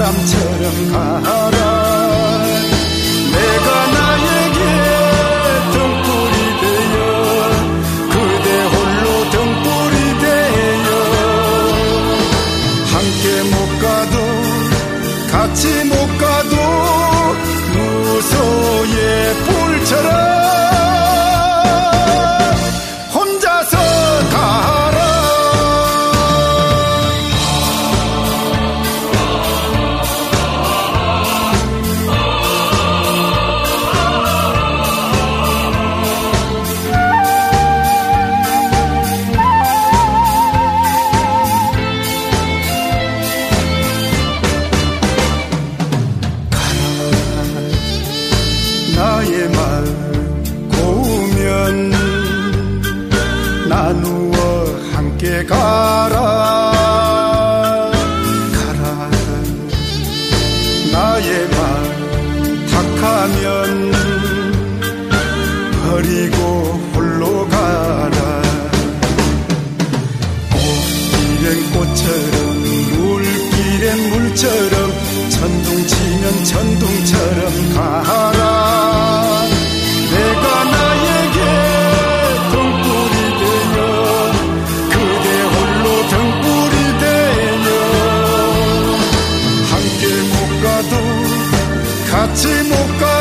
바람처럼 가라. 내가 나에게 등불이 되어 그대 홀로 등불이 되어 함께 못 가도 같이 못 가도 무소의 불처럼 혼자서 가라. 나의 말 고우면 나누어 함께 가라. 가라. 나의 말 탁하면 버리고 홀로 가라. 꽃길엔 꽃처럼 물길엔 물처럼 천둥 치면 천둥처럼 가라. 내가 나에게 등불이 되어 그대 홀로 등불이 되어 함께 못 가도 같이 못 가도